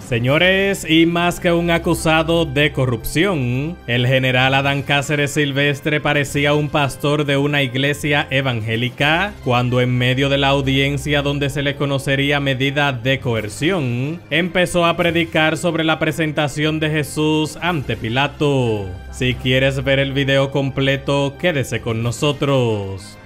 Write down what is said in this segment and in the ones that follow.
Señores, y más que un acusado de corrupción, el general Adán Cáceres Silvestre parecía un pastor de una iglesia evangélica cuando en medio de la audiencia donde se le conocería medida de coerción, empezó a predicar sobre la presentación de Jesús ante Pilato. Si quieres ver el video completo, quédese con nosotros.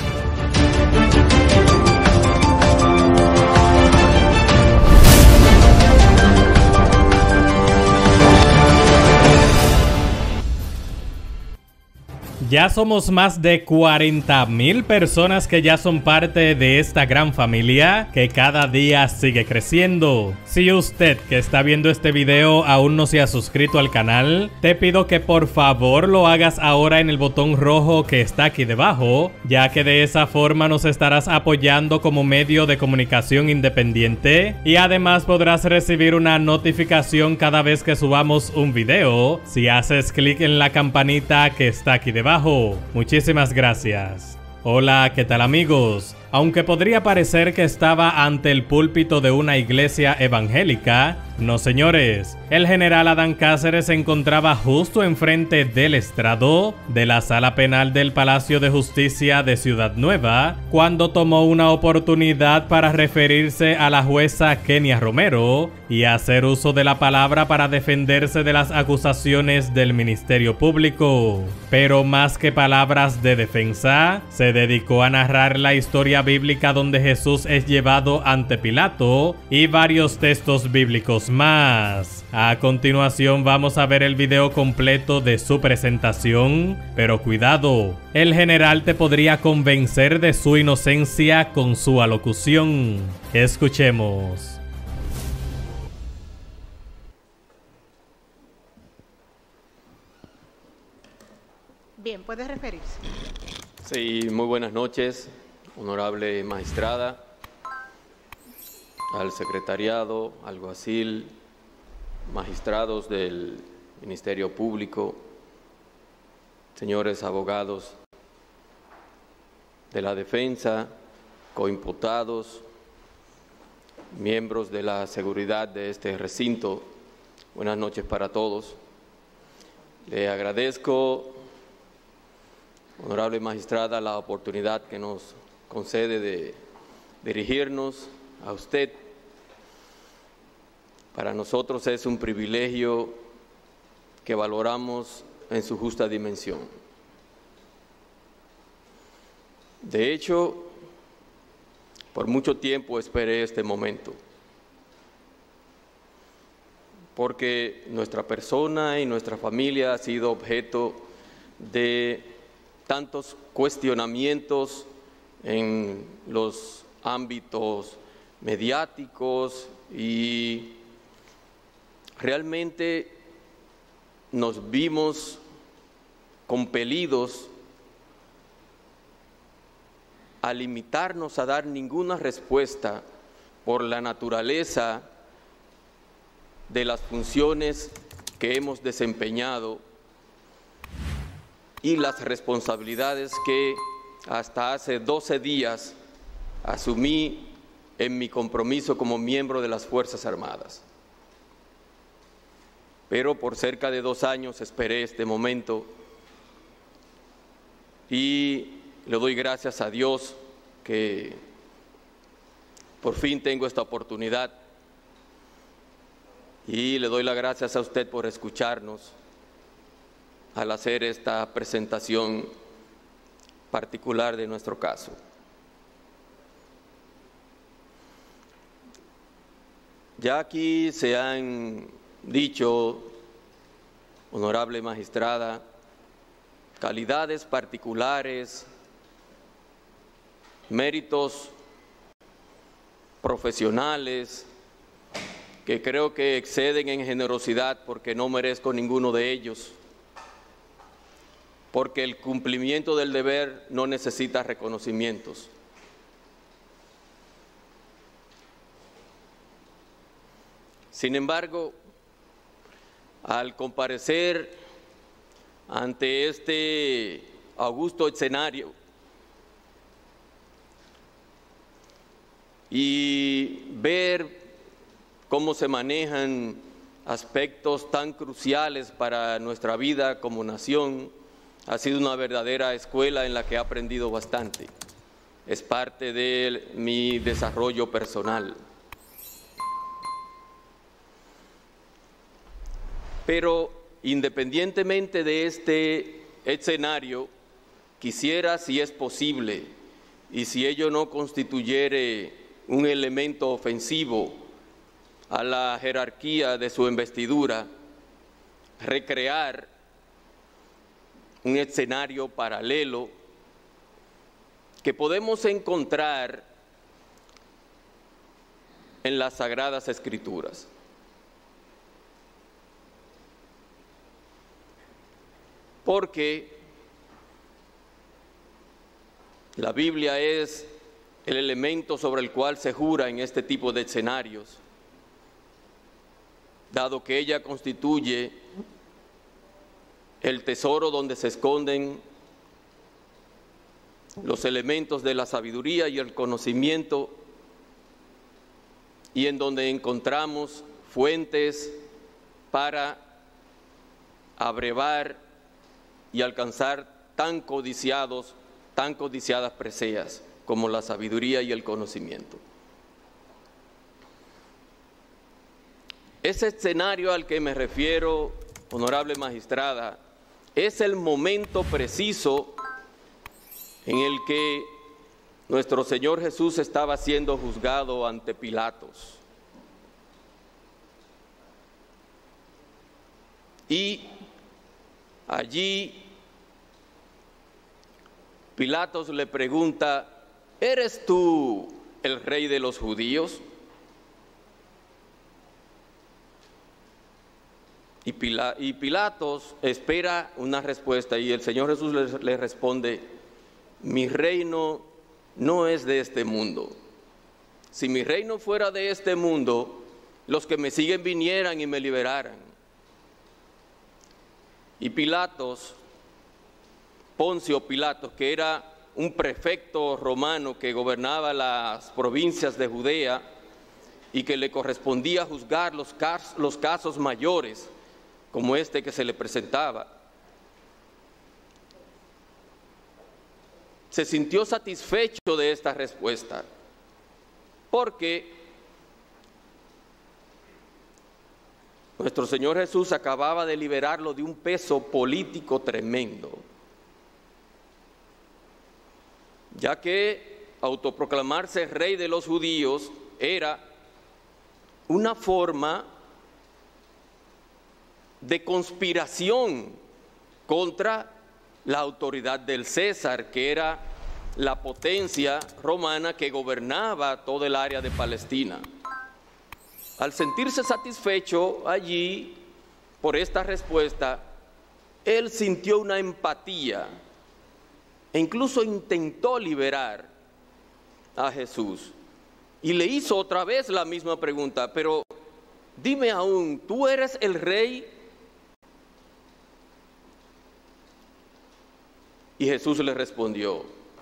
Ya somos más de 40,000 personas que ya son parte de esta gran familia que cada día sigue creciendo. Si usted que está viendo este video aún no se ha suscrito al canal, te pido que por favor lo hagas ahora en el botón rojo que está aquí debajo, ya que de esa forma nos estarás apoyando como medio de comunicación independiente y además podrás recibir una notificación cada vez que subamos un video si haces clic en la campanita que está aquí debajo. Muchísimas gracias. Hola, ¿qué tal amigos? Aunque podría parecer que estaba ante el púlpito de una iglesia evangélica, no señores, el general Adán Cáceres se encontraba justo enfrente del estrado de la sala penal del Palacio de Justicia de Ciudad Nueva, cuando tomó una oportunidad para referirse a la jueza Kenia Romero y hacer uso de la palabra para defenderse de las acusaciones del Ministerio Público. Pero más que palabras de defensa, se dedicó a narrar la historia bíblica donde Jesús es llevado ante Pilato y varios textos bíblicos más. A continuación vamos a ver el video completo de su presentación, pero cuidado, el general te podría convencer de su inocencia con su alocución. Escuchemos. Bien, puede referirse. Sí, muy buenas noches, honorable magistrada, al secretariado, alguacil, magistrados del Ministerio Público, señores abogados de la defensa, coimputados, miembros de la seguridad de este recinto. Buenas noches para todos. Le agradezco, honorable magistrada, la oportunidad que nos concede de dirigirnos a usted. Para nosotros es un privilegio que valoramos en su justa dimensión. De hecho, por mucho tiempo esperé este momento, porque nuestra persona y nuestra familia ha sido objeto de tantos cuestionamientos en los ámbitos mediáticos y realmente nos vimos compelidos a limitarnos a dar ninguna respuesta por la naturaleza de las funciones que hemos desempeñado y las responsabilidades que hasta hace 12 días asumí en mi compromiso como miembro de las Fuerzas Armadas. Pero por cerca de 2 años esperé este momento y le doy gracias a Dios que por fin tengo esta oportunidad y le doy las gracias a usted por escucharnos al hacer esta presentación particular de nuestro caso. Ya aquí se han dicho, honorable magistrada, calidades particulares, méritos profesionales que creo que exceden en generosidad porque no merezco ninguno de ellos, porque el cumplimiento del deber no necesita reconocimientos. Sin embargo, al comparecer ante este augusto escenario y ver cómo se manejan aspectos tan cruciales para nuestra vida como nación. Ha sido una verdadera escuela en la que he aprendido bastante. Es parte de mi desarrollo personal. Pero independientemente de este escenario, quisiera, si es posible, y si ello no constituyere un elemento ofensivo a la jerarquía de su investidura, recrear un escenario paralelo que podemos encontrar en las Sagradas Escrituras. Porque la Biblia es el elemento sobre el cual se jura en este tipo de escenarios, dado que ella constituye el tesoro donde se esconden los elementos de la sabiduría y el conocimiento, y en donde encontramos fuentes para abrevar y alcanzar tan codiciadas preseas como la sabiduría y el conocimiento. Ese escenario al que me refiero, honorable magistrada, es el momento preciso en el que nuestro Señor Jesús estaba siendo juzgado ante Pilatos. Y allí Pilatos le pregunta: ¿eres tú el rey de los judíos? Y Pilatos espera una respuesta, y el Señor Jesús le responde: mi reino no es de este mundo. Si mi reino fuera de este mundo, los que me siguen vinieran y me liberaran. Y Poncio Pilatos, que era un prefecto romano que gobernaba las provincias de Judea y que le correspondía juzgar los casos mayores, como este que se le presentaba, se sintió satisfecho de esta respuesta, porque nuestro Señor Jesús acababa de liberarlo de un peso político tremendo, ya que autoproclamarse rey de los judíos era una forma de conspiración contra la autoridad del César, que era la potencia romana que gobernaba todo el área de Palestina. Al sentirse satisfecho allí por esta respuesta, él sintió una empatía e incluso intentó liberar a Jesús. Y le hizo otra vez la misma pregunta: pero dime aún, ¿tú eres el rey? Y Jesús le respondió: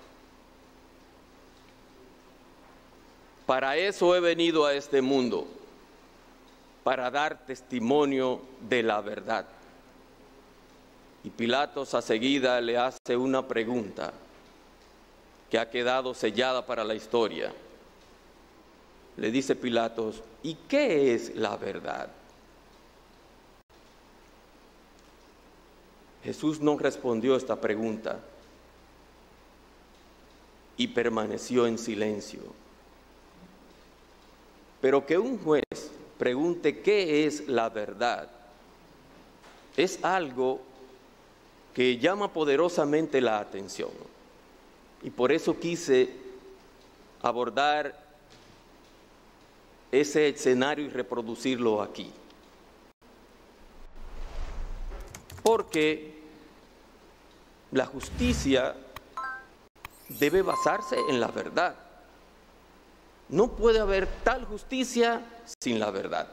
para eso he venido a este mundo, para dar testimonio de la verdad. Y Pilatos a seguida le hace una pregunta que ha quedado sellada para la historia. Le dice Pilatos: ¿y qué es la verdad? Jesús no respondió esta pregunta y permaneció en silencio. Pero que un juez pregunte qué es la verdad es algo que llama poderosamente la atención. Y por eso quise abordar ese escenario y reproducirlo aquí. Porque la justicia debe basarse en la verdad. No puede haber tal justicia sin la verdad.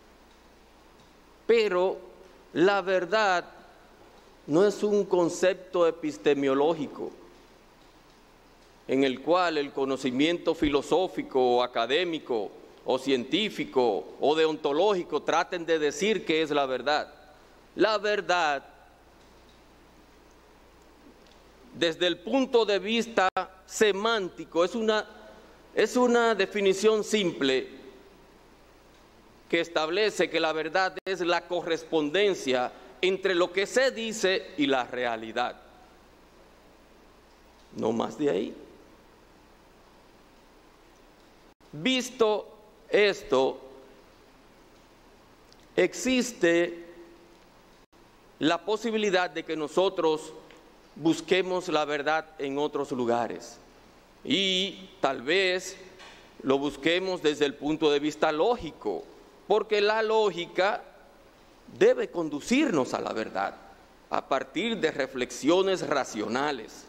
Pero la verdad no es un concepto epistemológico en el cual el conocimiento filosófico o académico o científico o deontológico traten de decir qué es la verdad. La verdad, desde el punto de vista semántico, es una definición simple que establece que la verdad es la correspondencia entre lo que se dice y la realidad. No más de ahí. Visto esto, existe la posibilidad de que nosotros busquemos la verdad en otros lugares y tal vez lo busquemos desde el punto de vista lógico, porque la lógica debe conducirnos a la verdad a partir de reflexiones racionales.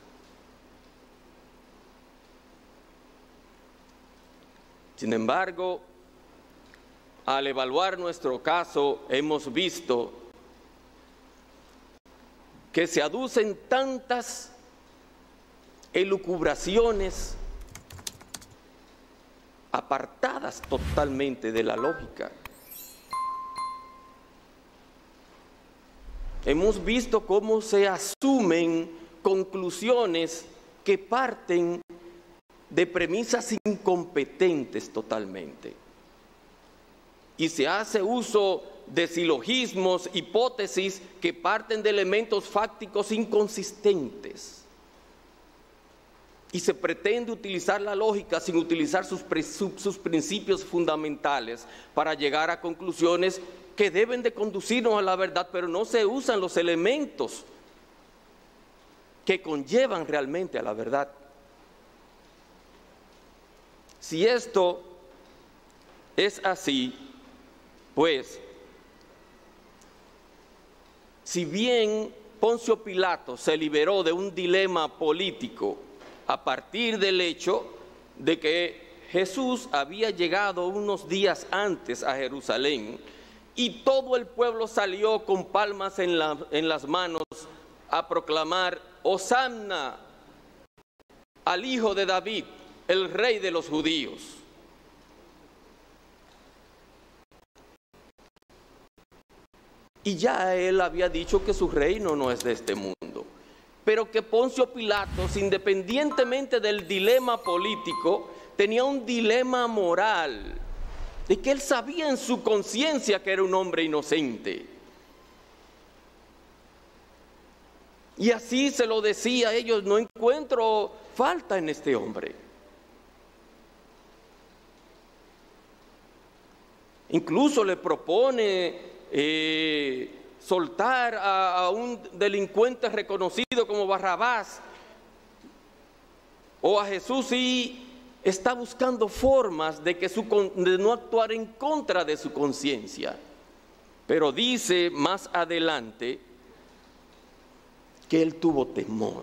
Sin embargo, al evaluar nuestro caso, hemos visto que se aducen tantas elucubraciones apartadas totalmente de la lógica. Hemos visto cómo se asumen conclusiones que parten de premisas incompetentes totalmente. Y se hace uso de silogismos, hipótesis que parten de elementos fácticos inconsistentes. Y se pretende utilizar la lógica sin utilizar sus principios fundamentales para llegar a conclusiones que deben de conducirnos a la verdad, pero no se usan los elementos que conllevan realmente a la verdad. Si esto es así, pues, si bien Poncio Pilato se liberó de un dilema político a partir del hecho de que Jesús había llegado unos días antes a Jerusalén y todo el pueblo salió con palmas en las manos a proclamar Hosanna al Hijo de David, el Rey de los judíos. Y ya él había dicho que su reino no es de este mundo, pero que Poncio Pilato, independientemente del dilema político, tenía un dilema moral, de que él sabía en su conciencia que era un hombre inocente. Y así se lo decía a ellos: no encuentro falta en este hombre. Incluso le propone soltar a un delincuente reconocido como Barrabás o a Jesús, y está buscando formas de no actuar en contra de su conciencia. Pero dice más adelante que él tuvo temor.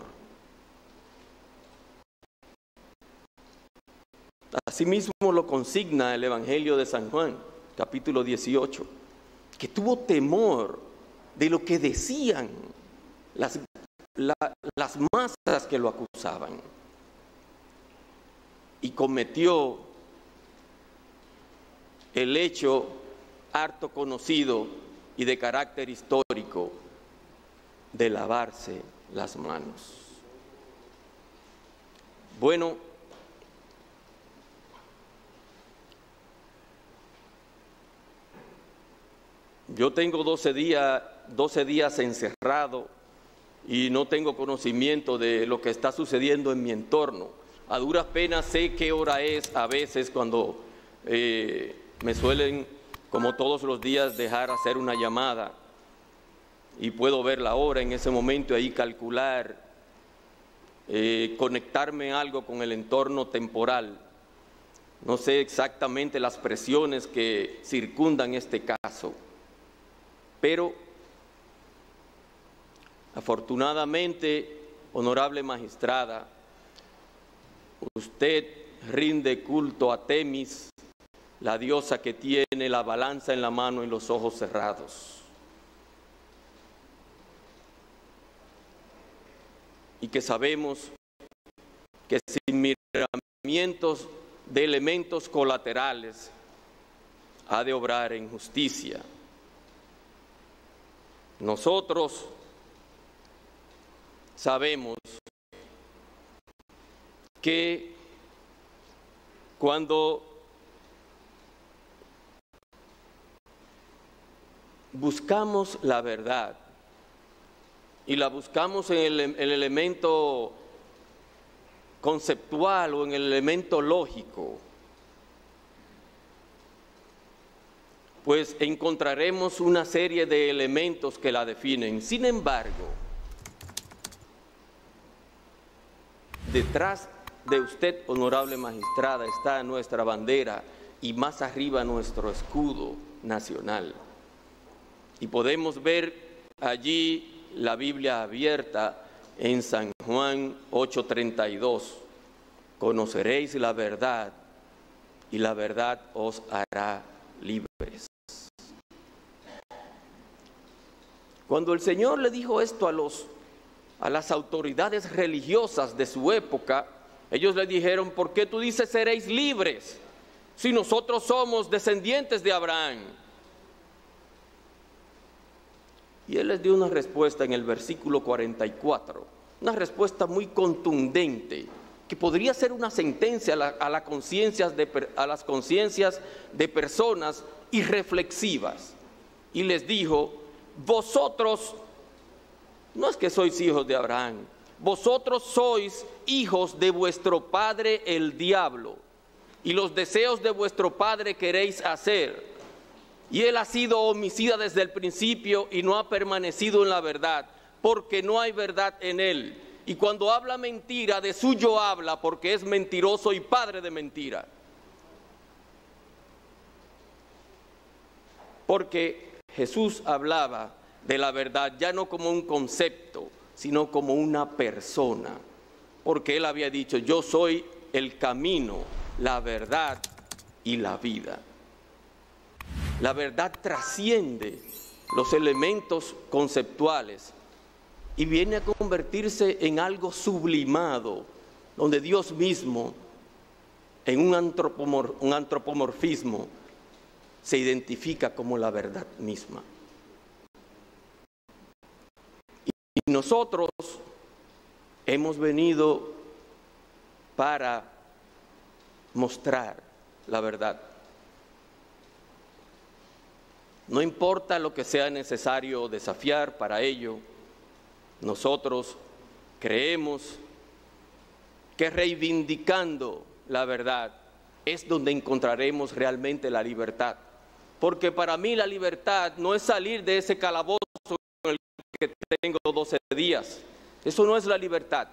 Asimismo lo consigna el Evangelio de San Juan, capítulo 18, que tuvo temor de lo que decían las masas que lo acusaban, y cometió el hecho harto conocido y de carácter histórico de lavarse las manos. Bueno, yo tengo 12 días encerrado y no tengo conocimiento de lo que está sucediendo en mi entorno. A duras penas sé qué hora es a veces cuando me suelen, como todos los días, dejar hacer una llamada y puedo ver la hora en ese momento y ahí calcular, conectarme algo con el entorno temporal. No sé exactamente las presiones que circundan este caso, pero afortunadamente, honorable magistrada, usted rinde culto a Temis, la diosa que tiene la balanza en la mano y los ojos cerrados, y que sabemos que sin miramientos de elementos colaterales ha de obrar en justicia. Nosotros sabemos que cuando buscamos la verdad y la buscamos en el elemento conceptual o en el elemento lógico, pues encontraremos una serie de elementos que la definen. Sin embargo, detrás de usted, honorable magistrada, está nuestra bandera y más arriba nuestro escudo nacional. Y podemos ver allí la Biblia abierta en San Juan 8:32. Conoceréis la verdad y la verdad os hará libres. Cuando el Señor le dijo esto a las autoridades religiosas de su época, ellos le dijeron: ¿por qué tú dices seréis libres si nosotros somos descendientes de Abraham? Y Él les dio una respuesta en el versículo 44, una respuesta muy contundente, que podría ser una sentencia a las conciencias de personas irreflexivas. Y les dijo: vosotros no es que sois hijos de Abraham, vosotros sois hijos de vuestro padre el diablo, y los deseos de vuestro padre queréis hacer. Y él ha sido homicida desde el principio y no ha permanecido en la verdad, porque no hay verdad en él. Y cuando habla mentira, de suyo habla, porque es mentiroso y padre de mentira. Porque Jesús hablaba de la verdad ya no como un concepto, sino como una persona. Porque Él había dicho: yo soy el camino, la verdad y la vida. La verdad trasciende los elementos conceptuales y viene a convertirse en algo sublimado, donde Dios mismo, en un antropomorfismo, se identifica como la verdad misma. Y nosotros hemos venido para mostrar la verdad. No importa lo que sea necesario desafiar para ello, nosotros creemos que reivindicando la verdad es donde encontraremos realmente la libertad. Porque para mí la libertad no es salir de ese calabozo en el que tengo 12 días. Eso no es la libertad.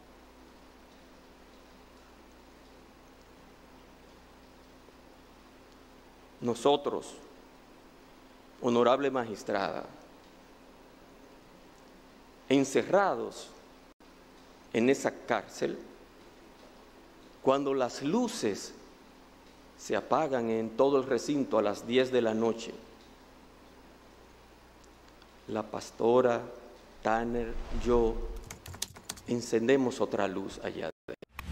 Nosotros, honorable magistrada, encerrados en esa cárcel, cuando las luces se apagan en todo el recinto a las 10 de la noche, la pastora, Tanner, yo, encendemos otra luz allá adentro.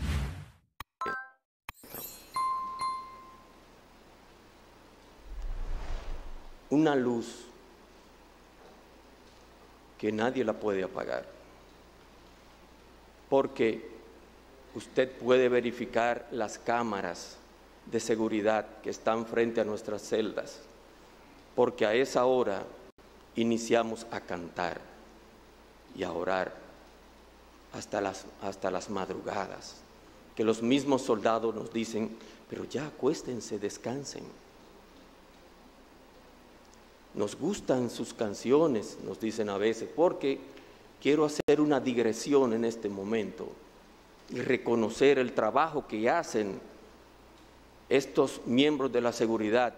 Una luz que nadie la puede apagar, porque usted puede verificar las cámaras de seguridad que están frente a nuestras celdas, porque a esa hora iniciamos a cantar y a orar hasta las madrugadas, que los mismos soldados nos dicen: pero ya acuéstense, descansen. Nos gustan sus canciones, nos dicen a veces, porque quiero hacer una digresión en este momento y reconocer el trabajo que hacen estos miembros de la seguridad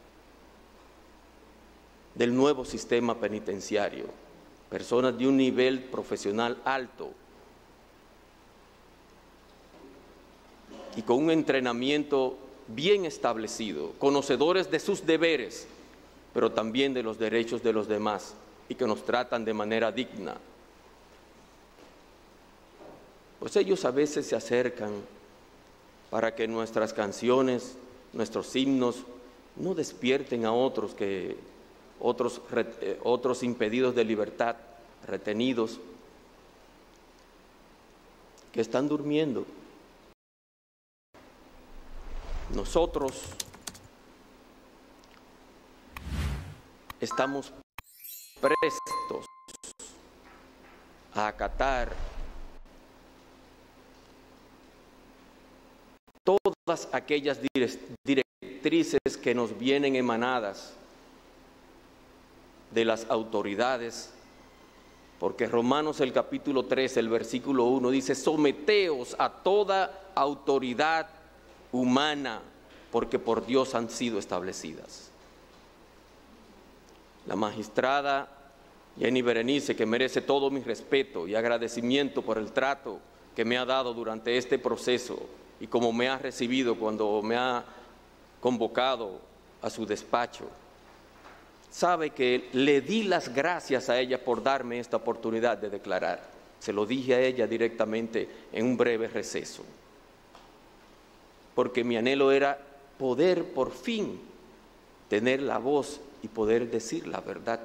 del nuevo sistema penitenciario, personas de un nivel profesional alto y con un entrenamiento bien establecido, conocedores de sus deberes, pero también de los derechos de los demás, y que nos tratan de manera digna. Pues ellos a veces se acercan para que nuestras canciones, nuestros himnos no despierten a otros otros impedidos de libertad, retenidos, que están durmiendo. Nosotros estamos prestos a acatar todas aquellas directrices que nos vienen emanadas de las autoridades, porque Romanos el capítulo 3, el versículo 1 dice: someteos a toda autoridad humana, porque por Dios han sido establecidas. La magistrada Jenny Berenice, que merece todo mi respeto y agradecimiento por el trato que me ha dado durante este proceso y como me ha recibido cuando me ha convocado a su despacho, sabe que le di las gracias a ella por darme esta oportunidad de declarar. Se lo dije a ella directamente en un breve receso, porque mi anhelo era poder por fin tener la voz y poder decir la verdad.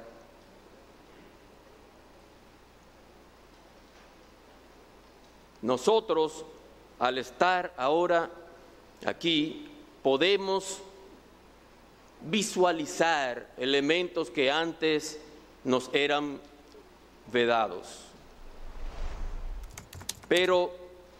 Nosotros, al estar ahora aquí, podemos visualizar elementos que antes nos eran vedados. Pero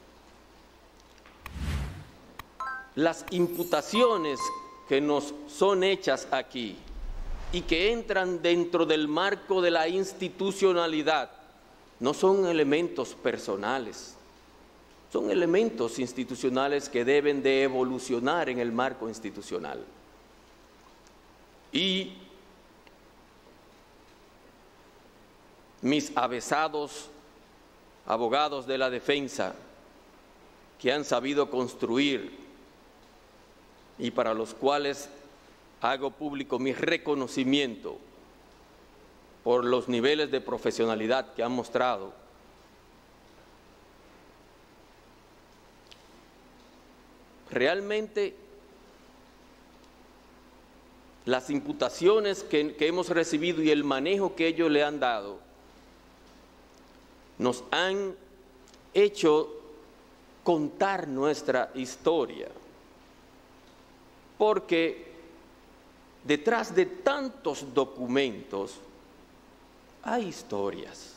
las imputaciones que nos son hechas aquí y que entran dentro del marco de la institucionalidad no son elementos personales, son elementos institucionales que deben de evolucionar en el marco institucional. Y mis avesados abogados de la defensa, que han sabido construir y para los cuales hago público mi reconocimiento por los niveles de profesionalidad que han mostrado, realmente las imputaciones que hemos recibido y el manejo que ellos le han dado nos han hecho contar nuestra historia, porque detrás de tantos documentos hay historias.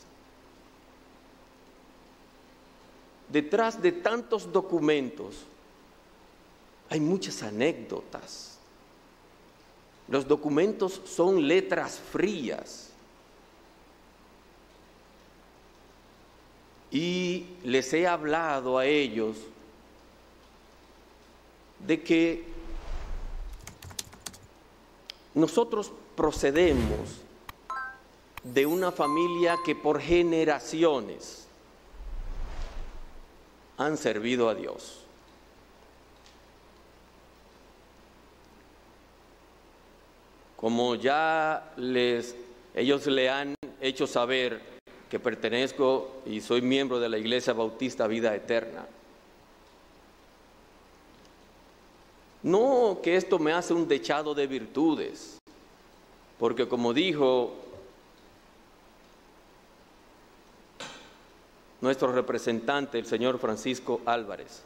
Detrás de tantos documentos hay muchas anécdotas. Los documentos son letras frías. Y les he hablado a ellos de que nosotros procedemos de una familia que por generaciones han servido a Dios. Como ya ellos le han hecho saber que pertenezco y soy miembro de la Iglesia Bautista Vida Eterna. No que esto me hace un dechado de virtudes, porque como dijo nuestro representante, el señor Francisco Álvarez,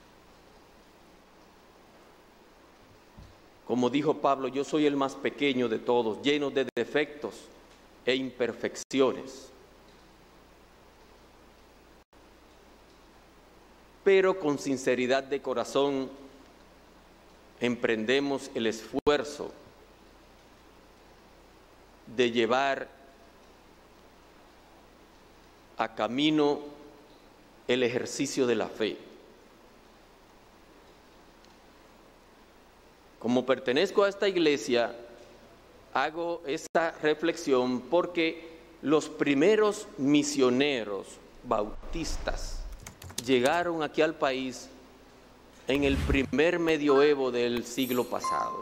como dijo Pablo, yo soy el más pequeño de todos, lleno de defectos e imperfecciones. Pero con sinceridad de corazón emprendemos el esfuerzo de llevar a camino el ejercicio de la fe. Como pertenezco a esta iglesia, hago esta reflexión porque los primeros misioneros bautistas llegaron aquí al país en el primer medioevo del siglo pasado.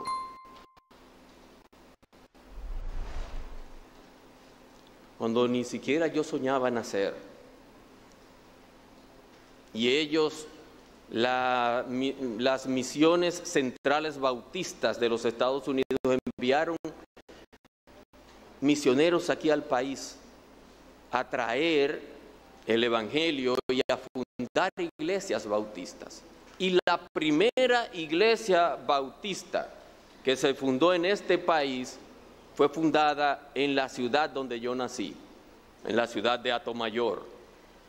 Cuando ni siquiera yo soñaba nacer. Y ellos las misiones centrales bautistas de los Estados Unidos enviaron misioneros aquí al país a traer el Evangelio y a fundar iglesias bautistas. Y la primera iglesia bautista que se fundó en este país fue fundada en la ciudad donde yo nací, en la ciudad de Atomayor.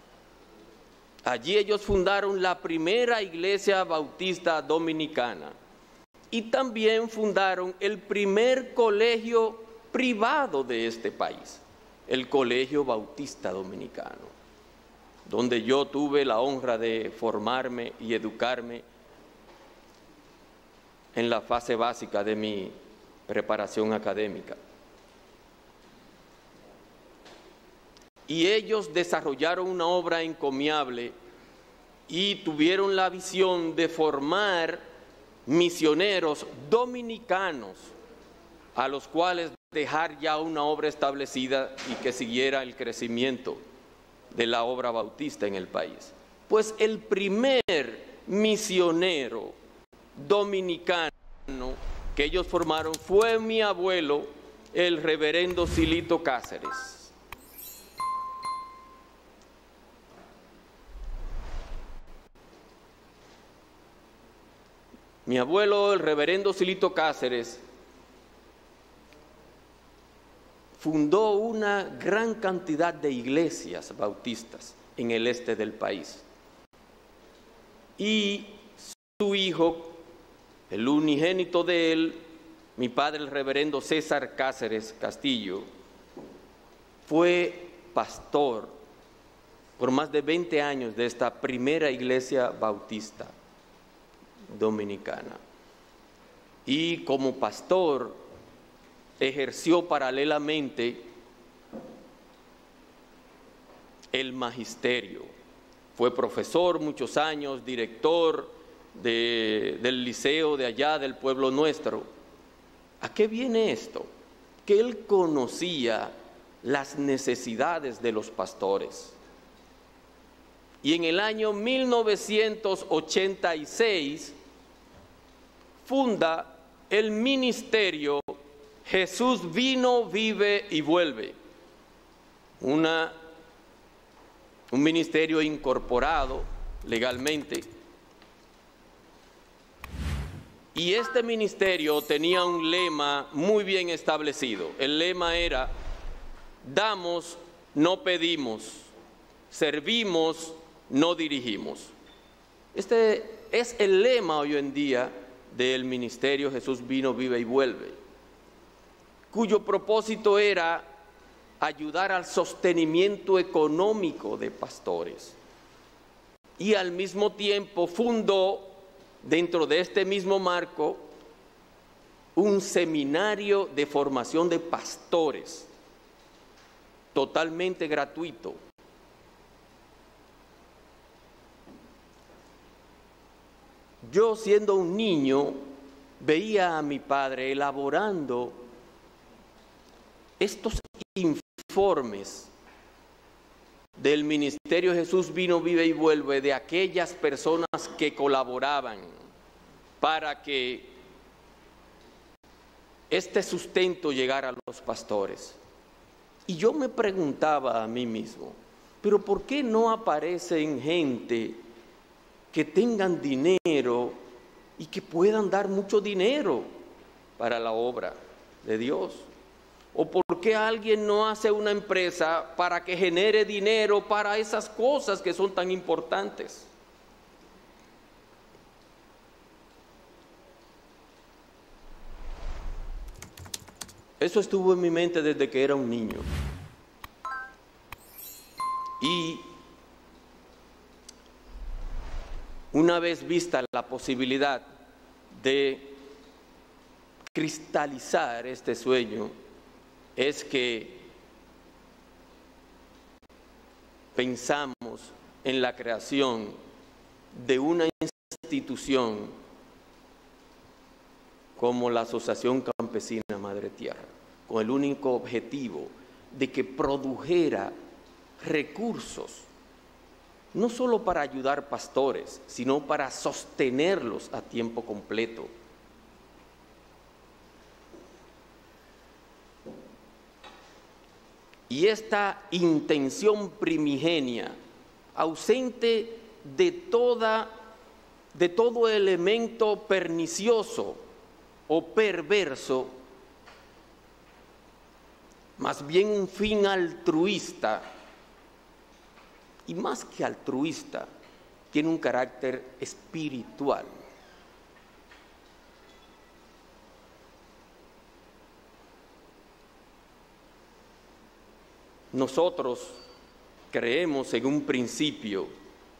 Allí ellos fundaron la primera iglesia bautista dominicana y también fundaron el primer colegio privado de este país, el Colegio Bautista Dominicano, donde yo tuve la honra de formarme y educarme en la fase básica de mi preparación académica. Y ellos desarrollaron una obra encomiable y tuvieron la visión de formar misioneros dominicanos a los cuales dejar ya una obra establecida y que siguiera el crecimiento de la obra bautista en el país. Pues el primer misionero dominicano que ellos formaron fue mi abuelo, el reverendo Silito Cáceres. Mi abuelo, el reverendo Silito Cáceres, fundó una gran cantidad de iglesias bautistas en el este del país. Y su hijo, el unigénito de él, mi padre, el reverendo César Cáceres Castillo, fue pastor por más de 20 años de esta primera iglesia bautista dominicana. Y como pastor ejerció paralelamente el magisterio. Fue profesor muchos años, director del liceo de allá del pueblo nuestro. ¿A qué viene esto? Que él conocía las necesidades de los pastores. Y en el año 1986 funda el ministerio Jesús vino, vive y vuelve. Un ministerio incorporado legalmente. Y este ministerio tenía un lema muy bien establecido. El lema era: damos, no pedimos, servimos, no dirigimos. Este es el lema hoy en día del ministerio Jesús vino, vive y vuelve, cuyo propósito era ayudar al sostenimiento económico de pastores. Y al mismo tiempo fundó, dentro de este mismo marco, un seminario de formación de pastores, totalmente gratuito. Yo, siendo un niño, veía a mi padre elaborando estos informes del ministerio Jesús vino, vive y vuelve, de aquellas personas que colaboraban para que este sustento llegara a los pastores. Y yo me preguntaba a mí mismo, pero ¿por qué no aparecen gente que tengan dinero y que puedan dar mucho dinero para la obra de Dios? ¿O por qué alguien no hace una empresa para que genere dinero para esas cosas que son tan importantes? Eso estuvo en mi mente desde que era un niño. Y una vez vista la posibilidad de cristalizar este sueño, es que pensamos en la creación de una institución como la Asociación Campesina Madre Tierra, con el único objetivo de que produjera recursos no solo para ayudar pastores, sino para sostenerlos a tiempo completo. Y esta intención primigenia, ausente de todo elemento pernicioso o perverso, más bien un fin altruista, y más que altruista, tiene un carácter espiritual. Nosotros creemos en un principio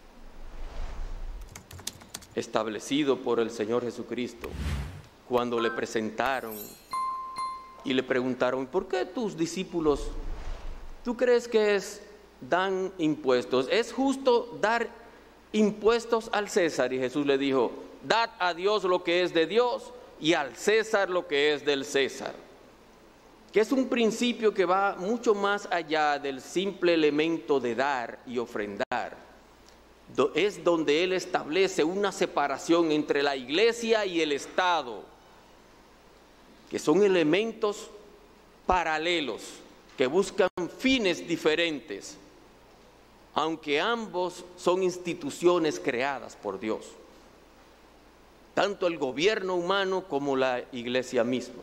establecido por el Señor Jesucristo cuando le presentaron y le preguntaron: ¿por qué tus discípulos, tú crees que dan impuestos? ¿Es justo dar impuestos al César? Y Jesús le dijo: dad a Dios lo que es de Dios y al César lo que es del César. Que es un principio que va mucho más allá del simple elemento de dar y ofrendar. Es donde Él establece una separación entre la iglesia y el Estado, que son elementos paralelos, que buscan fines diferentes, aunque ambos son instituciones creadas por Dios, tanto el gobierno humano como la iglesia misma.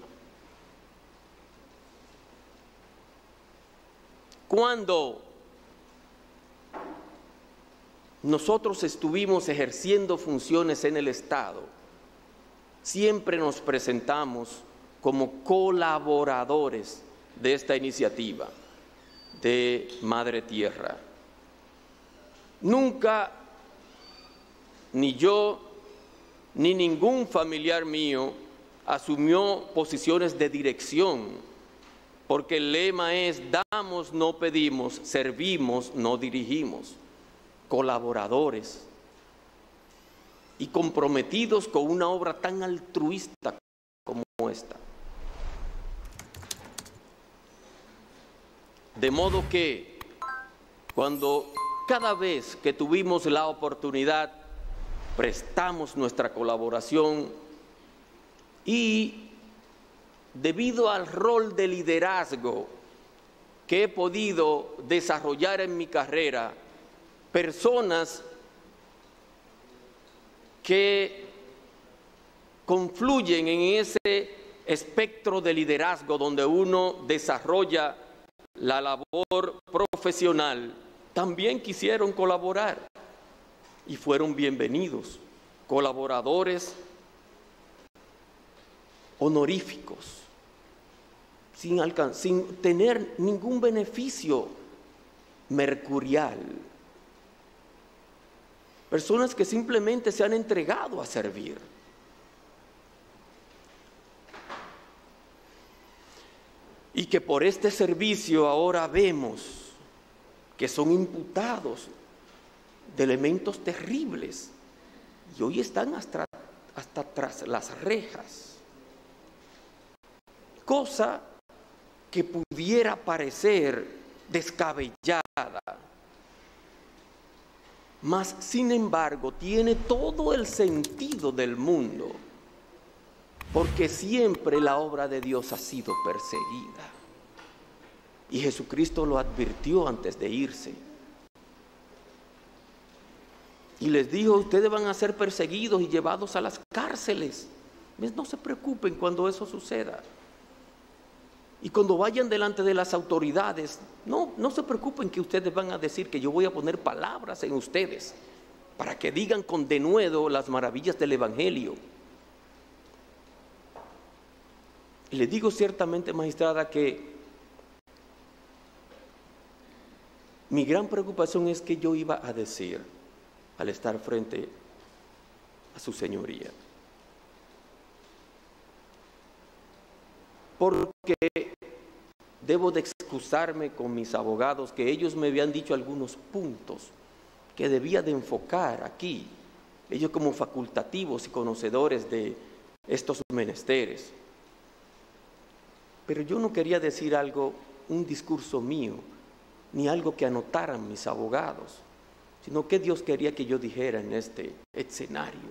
Cuando nosotros estuvimos ejerciendo funciones en el Estado, siempre nos presentamos como colaboradores de esta iniciativa de Madre Tierra. Nunca, ni yo, ni ningún familiar mío asumió posiciones de dirección, porque el lema es: damos, no pedimos, servimos, no dirigimos. Colaboradores y comprometidos con una obra tan altruista como esta. De modo que cada vez que tuvimos la oportunidad, prestamos nuestra colaboración, y debido al rol de liderazgo que he podido desarrollar en mi carrera, personas que confluyen en ese espectro de liderazgo donde uno desarrolla la labor profesional, también quisieron colaborar y fueron bienvenidos, colaboradores honoríficos, sin tener ningún beneficio mercurial. Personas que simplemente se han entregado a servir. Y que por este servicio ahora vemos que son imputados de elementos terribles y hoy están hasta tras las rejas. Cosa que pudiera parecer descabellada, mas sin embargo tiene todo el sentido del mundo, porque siempre la obra de Dios ha sido perseguida. Y Jesucristo lo advirtió antes de irse. Y les dijo: ustedes van a ser perseguidos y llevados a las cárceles. No se preocupen cuando eso suceda. Y cuando vayan delante de las autoridades, no se preocupen que ustedes van a decir que yo voy a poner palabras en ustedes para que digan con denuedo las maravillas del Evangelio. Y le digo ciertamente, magistrada, que mi gran preocupación es que yo iba a decir al estar frente a su señoría. Porque debo de excusarme con mis abogados, que ellos me habían dicho algunos puntos que debía de enfocar aquí, ellos como facultativos y conocedores de estos menesteres. Pero yo no quería decir algo, un discurso mío, ni algo que anotaran mis abogados, sino qué Dios quería que yo dijera en este escenario.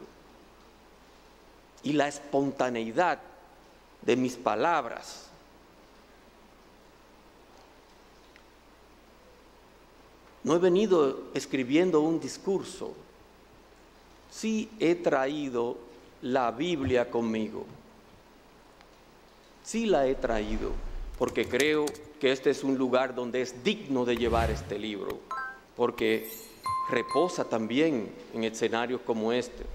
Y la espontaneidad de mis palabras. No he venido escribiendo un discurso. Sí he traído la Biblia conmigo. Sí la he traído, porque creo que este es un lugar donde es digno de llevar este libro, porque reposa también en escenarios como este.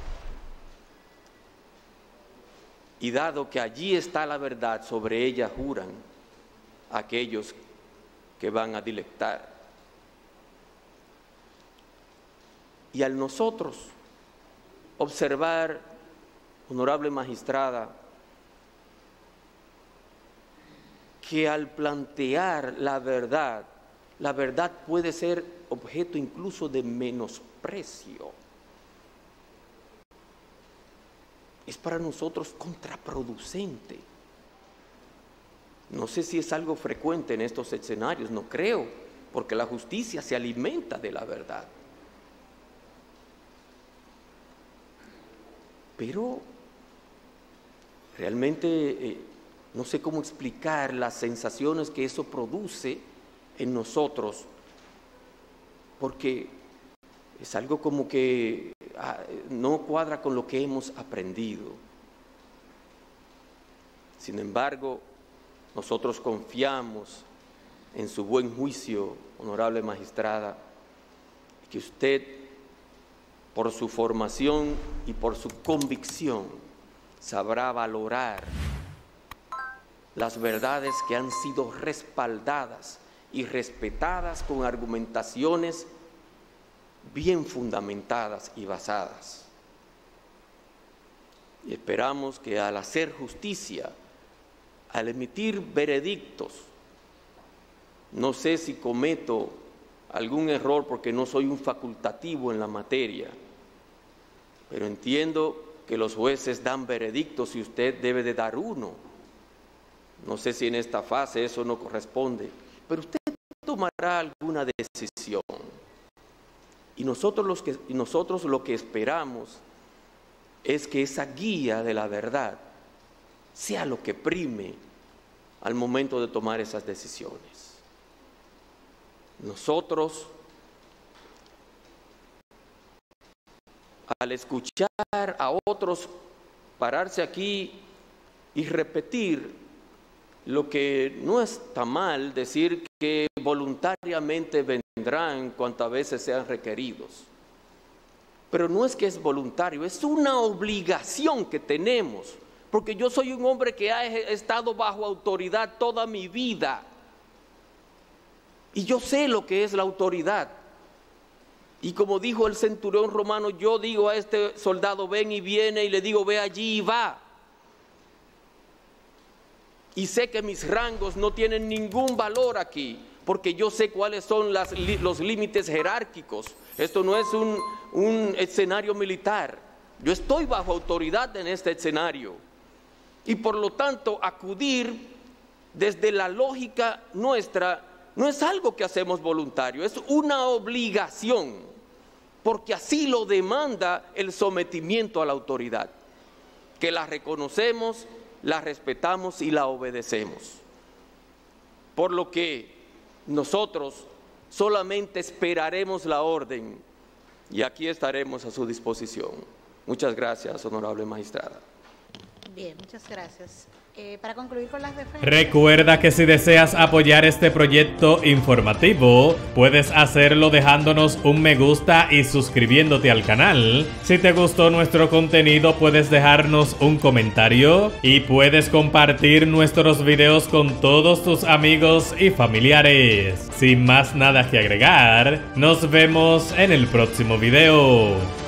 Y dado que allí está la verdad, sobre ella juran aquellos que van a dilectar. Y al nosotros observar, honorable magistrada, que al plantear la verdad puede ser objeto incluso de menosprecio. Es para nosotros contraproducente. No sé si es algo frecuente en estos escenarios, no creo, porque la justicia se alimenta de la verdad. Pero realmente no sé cómo explicar las sensaciones que eso produce en nosotros, porque es algo como que no cuadra con lo que hemos aprendido. Sin embargo, nosotros confiamos en su buen juicio, honorable magistrada, que usted, por su formación y por su convicción, sabrá valorar las verdades que han sido respaldadas y respetadas con argumentaciones bien fundamentadas y basadas. Y esperamos que al hacer justicia, al emitir veredictos, no sé si cometo algún error porque no soy un facultativo en la materia, pero entiendo que los jueces dan veredictos y usted debe de dar uno. No sé si en esta fase eso no corresponde, pero usted tomará alguna decisión. Y nosotros lo que esperamos es que esa guía de la verdad sea lo que prime al momento de tomar esas decisiones. Nosotros, al escuchar a otros pararse aquí y repetir lo que no está mal, decir que voluntariamente vendrán cuantas veces sean requeridos, pero no es que es voluntario, es una obligación que tenemos, porque yo soy un hombre que ha estado bajo autoridad toda mi vida. Y yo sé lo que es la autoridad. Y como dijo el centurión romano, yo digo a este soldado, ven, y viene, y le digo, ve allí y va. Y sé que mis rangos no tienen ningún valor aquí, porque yo sé cuáles son los límites jerárquicos. Esto no es un escenario militar. Yo estoy bajo autoridad en este escenario. Y por lo tanto, acudir desde la lógica nuestra no es algo que hacemos voluntario, es una obligación, porque así lo demanda el sometimiento a la autoridad, que la reconocemos, la respetamos y la obedecemos. Por lo que nosotros solamente esperaremos la orden y aquí estaremos a su disposición. Muchas gracias, honorable magistrada. Bien, muchas gracias. Para concluir con las defensas... Recuerda que si deseas apoyar este proyecto informativo, puedes hacerlo dejándonos un me gusta y suscribiéndote al canal. Si te gustó nuestro contenido, puedes dejarnos un comentario y puedes compartir nuestros videos con todos tus amigos y familiares. Sin más nada que agregar, nos vemos en el próximo video.